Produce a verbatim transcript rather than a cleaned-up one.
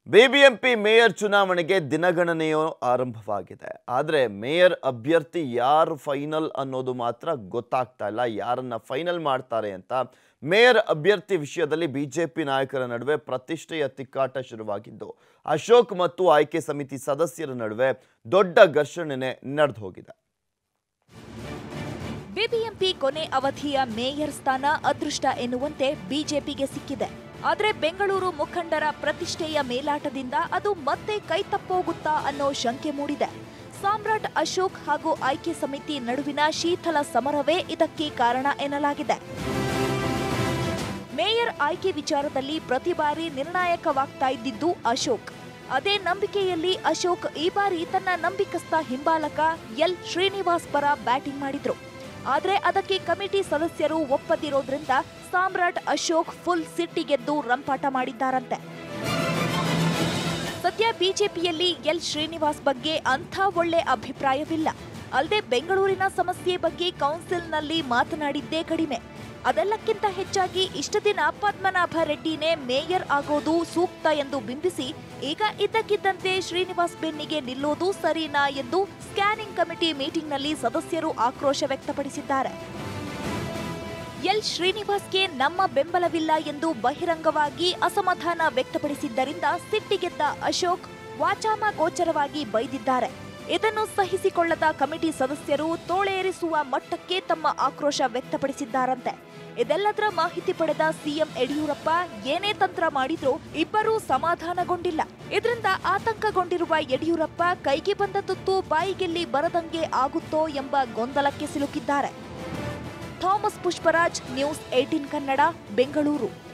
BBMP mayor ಚುನಾವಣೆಗೆ ದಿನಗಣನೆಯು ಆರಂಭವಾಗಿದೆ. ಆದರೆ ಮೇಯರ್ ಅಭ್ಯರ್ಥಿ ಯಾರು ಫೈನಲ್ ಅನ್ನೋದು ಮಾತ್ರ ಗೊತ್ತಾಗ್ತಾ ಇಲ್ಲ. ಯಾರನ್ನ ಫೈನಲ್ ಮಾಡ್ತಾರೆ ಅಂತ ಮೇಯರ್ ಅಭ್ಯರ್ಥಿ ವಿಷಯದಲ್ಲಿ ಬಿಜೆಪಿ ನಾಯಕರ ನಡುವೆ ಪ್ರತಿಷ್ಠೆಯ ತಿಕ್ಕಾಟ ಶುರುವಾಗಿದ್ದು, ಅಶೋಕ್ ಮತ್ತು ಆಯ್ಕೆ ಸಮಿತಿ ಸದಸ್ಯರ ನಡುವೆ ದೊಡ್ಡ ಘರ್ಷಣೆ ನಡೆದು ಹೋಗಿದೆ. ಬಿಬಿಎಂಪಿ ಕೊನೆ ಅವಧಿಯ ಮೇಯರ್ ಸ್ಥಾನ ಅದೃಷ್ಟ ಎನ್ನುವಂತೆ ಬಿಜೆಪಿಗೆ ಸಿಕ್ಕಿದೆ. ಆದರೆ ಬೆಂಗಳೂರು ಮುಖಂಡರ ಪ್ರತಿಷ್ಠೆಯ ಮೇಲಾಟದಿಂದ ಅದು ಮತ್ತೆ ಕೈತಪ್ಪೋಗುತ್ತಾ ಅನ್ನೋ ಶಂಕೆ ಮೂಡಿದೆ. ಸಾಮ್ರಾಟ್ ಅಶೋಕ್ ಹಾಗೂ ಆಯ್ಕೆ ಸಮಿತಿ ನಡುವಿನ ಶೀತಲ ಸಮರವೇ ಇದಕ್ಕೆ ಕಾರಣ ಎನ್ನಲಾಗಿದೆ. ಮೇಯರ್ ಆಯ್ಕೆ ವಿಚಾರದಲ್ಲಿ ಪ್ರತಿ ಬಾರಿ ನಿರ್ಣಾಯಕವಾಗ್ತಾ ಇದ್ದಿದ್ದು ಅಶೋಕ್. ಅದೇ ನಂಬಿಕೆಯಲ್ಲಿ ಅಶೋಕ್ ಈ ಬಾರಿ ತನ್ನ ನಂಬಿಕಸ್ಥ ಹಿಂಬಾಲಕ ಎಲ್ ಶ್ರೀನಿವಾಸ್ ಪರ ಬ್ಯಾಟಿಂಗ್ ಮಾಡಿದ್ರು. ಆದರೆ ಅದಕ್ಕೆ ಕಮಿಟಿ ಸದಸ್ಯರು ಒಪ್ಪದಿರೋದ್ರಿಂದ ಸಾಮ್ರಾಟ್ ಅಶೋಕ್ ಫುಲ್ ಸಿಟ್ಟಿಗೆದ್ದು ರಂಪಾಟ ಮಾಡಿದ್ದಾರಂತೆ. ಸದ್ಯ ಬಿಜೆಪಿಯಲ್ಲಿ ಎಲ್ ಶ್ರೀನಿವಾಸ್ ಬಗ್ಗೆ ಅಂಥ ಒಳ್ಳೆ ಅಭಿಪ್ರಾಯವಿಲ್ಲ. ಅಲ್ಲದೆ ಬೆಂಗಳೂರಿನ ಸಮಸ್ಯೆ ಬಗ್ಗೆ ಕೌನ್ಸಿಲ್ನಲ್ಲಿ ಮಾತನಾಡಿದ್ದೇ ಕಡಿಮೆ. ಅದೆಲ್ಲಕ್ಕಿಂತ ಹೆಚ್ಚಾಗಿ ಇಷ್ಟ ದಿನ ಪದ್ಮನಾಭ ರೆಡ್ಡಿನೇ ಮೇಯರ್ ಆಗೋದು ಸೂಕ್ತ ಎಂದು ಬಿಂಬಿಸಿ ಈಗ ಇದ್ದಕ್ಕಿದ್ದಂತೆ ಶ್ರೀನಿವಾಸ್ ಬೆನ್ನಿಗೆ ನಿಲ್ಲೋದು ಸರಿನಾ ಎಂದು ಸ್ಕ್ಯಾನಿಂಗ್ ಕಮಿಟಿ ಮೀಟಿಂಗ್ನಲ್ಲಿ ಸದಸ್ಯರು ಆಕ್ರೋಶ ವ್ಯಕ್ತಪಡಿಸಿದ್ದಾರೆ. ಎಲ್ ಶ್ರೀನಿವಾಸ್ಗೆ ನಮ್ಮ ಬೆಂಬಲವಿಲ್ಲ ಎಂದು ಬಹಿರಂಗವಾಗಿ ಅಸಮಾಧಾನ ವ್ಯಕ್ತಪಡಿಸಿದ್ದರಿಂದ ಸಿಟ್ಟಿಗೆದ್ದ ಅಶೋಕ್ ವಾಚಾಮಗೋಚರವಾಗಿ ಬೈದಿದ್ದಾರೆ. ಇದನ್ನು ಸಹಿಸಿಕೊಳ್ಳದ ಕಮಿಟಿ ಸದಸ್ಯರು ತೋಳೇರಿಸುವ ಮಟ್ಟಕ್ಕೆ ತಮ್ಮ ಆಕ್ರೋಶ ವ್ಯಕ್ತಪಡಿಸಿದ್ದಾರಂತೆ. ಇದೆಲ್ಲದರ ಮಾಹಿತಿ ಪಡೆದ ಸಿಎಂ ಯಡಿಯೂರಪ್ಪ ಏನೇ ತಂತ್ರ ಮಾಡಿದ್ರೂ ಇಬ್ಬರೂ ಸಮಾಧಾನಗೊಂಡಿಲ್ಲ. ಇದರಿಂದ ಆತಂಕಗೊಂಡಿರುವ ಯಡಿಯೂರಪ್ಪ ಕೈಗೆ ಬಂದ ತುತ್ತು ಬಾಯಿಗೆಲ್ಲಿ ಬರದಂಗೆ ಆಗುತ್ತೋ ಎಂಬ ಗೊಂದಲಕ್ಕೆ ಸಿಲುಕಿದ್ದಾರೆ. Thomas Pushparaj, news eighteen Kannada, Bengaluru.